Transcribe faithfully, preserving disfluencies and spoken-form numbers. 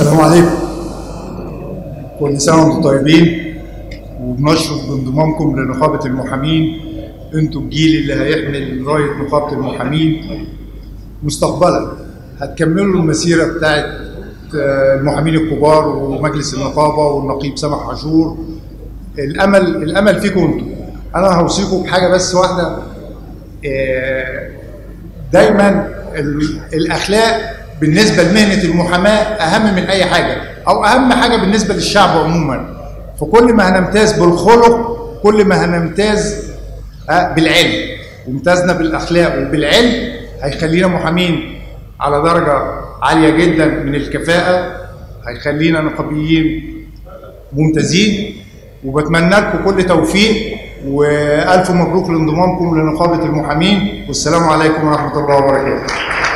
السلام عليكم. كل سنة وانتم طيبين، وبنشرف بانضمامكم لنقابة المحامين. انتوا الجيل اللي هيحمل راية نقابة المحامين مستقبلا. هتكملوا المسيرة بتاعت المحامين الكبار ومجلس النقابة والنقيب سامح عاشور. الأمل الأمل فيكم انتوا. أنا هوصيكم بحاجة بس واحدة، دايما الأخلاق بالنسبة لمهنة المحاماة أهم من أي حاجة، أو أهم حاجة بالنسبة للشعب عموما. فكل ما هنمتاز بالخلق كل ما هنمتاز بالعلم، وامتازنا بالأخلاق وبالعلم هيخلينا محامين على درجة عالية جدا من الكفاءة، هيخلينا نقابيين ممتازين. وبتمنى لكم كل توفيق، وألف مبروك لانضمامكم لنقابة المحامين، والسلام عليكم ورحمة الله وبركاته.